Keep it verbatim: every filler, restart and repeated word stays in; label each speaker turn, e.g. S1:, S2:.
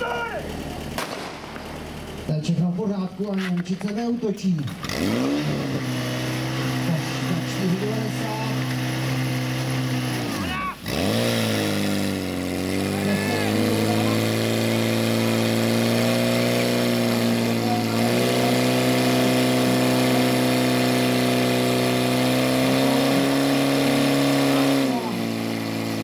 S1: To je všechno v pořádku a Němčice neútočí. Tak čtyři devadesát.